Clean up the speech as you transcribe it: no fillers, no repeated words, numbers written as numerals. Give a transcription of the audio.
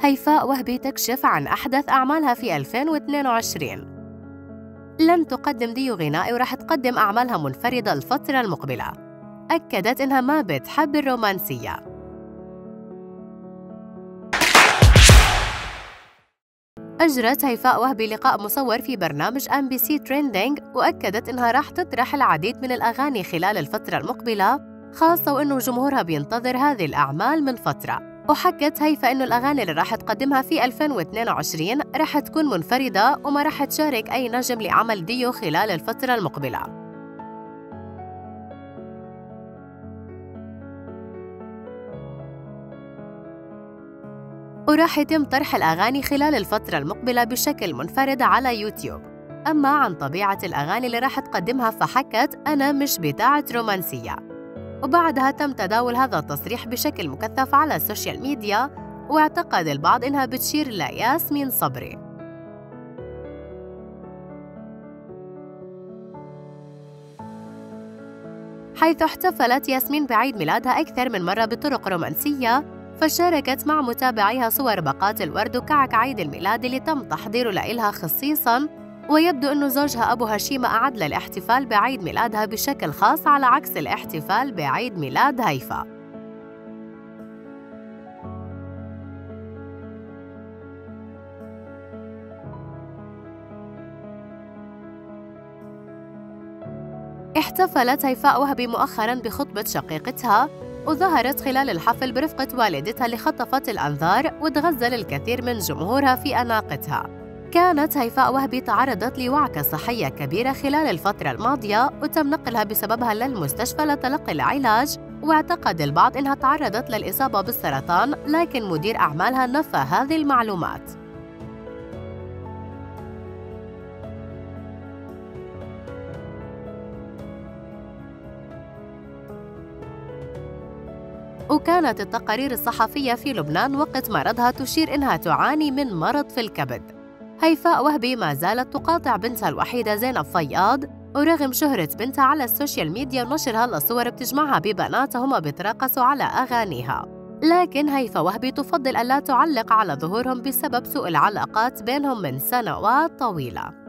هيفاء وهبي تكشف عن أحدث أعمالها في 2022. لن تقدم ديو غنائي ورح تقدم أعمالها منفردة الفترة المقبلة. أكدت إنها ما بتحب الرومانسية. أجرت هيفاء وهبي لقاء مصور في برنامج MBC Trending، وأكدت إنها راح تطرح العديد من الأغاني خلال الفترة المقبلة، خاصة وإنه جمهورها بينتظر هذه الأعمال من فترة. وحكت هيفاء إنه الأغاني اللي راح تقدمها في 2022 راح تكون منفردة وما راح تشارك أي نجم لعمل ديو خلال الفترة المقبلة. وراح يتم طرح الأغاني خلال الفترة المقبلة بشكل منفرد على يوتيوب. أما عن طبيعة الأغاني اللي راح تقدمها فحكت أنا مش بتاعة رومانسية. وبعدها تم تداول هذا التصريح بشكل مكثف على السوشيال ميديا، واعتقد البعض إنها بتشير لياسمين صبري. حيث احتفلت ياسمين بعيد ميلادها أكثر من مرة بطرق رومانسية، فشاركت مع متابعيها صور باقات الورد وكعك عيد الميلاد اللي تم تحضيره لإلها خصيصاً، ويبدو أنه زوجها أبو هشيمة أعد للاحتفال بعيد ميلادها بشكل خاص على عكس الاحتفال بعيد ميلاد هيفاء. احتفلت هيفاء وهبي مؤخراً بخطبة شقيقتها، وظهرت خلال الحفل برفقة والدتها اللي خطفت الأنظار وتغزل الكثير من جمهورها في أناقتها. كانت هيفاء وهبي تعرضت لوعكة صحية كبيرة خلال الفترة الماضية، وتم نقلها بسببها للمستشفى لتلقي العلاج، واعتقد البعض إنها تعرضت للإصابة بالسرطان، لكن مدير أعمالها نفى هذه المعلومات. وكانت التقارير الصحفية في لبنان وقت مرضها تشير إنها تعاني من مرض في الكبد. هيفاء وهبي ما زالت تقاطع بنتها الوحيدة زينب فياض، ورغم شهرة بنتها على السوشيال ميديا ونشرها لصور بتجمعها ببناتها هما بيتراقصوا على أغانيها، لكن هيفاء وهبي تفضل ألا تعلق على ظهورهم بسبب سوء العلاقات بينهم من سنوات طويلة.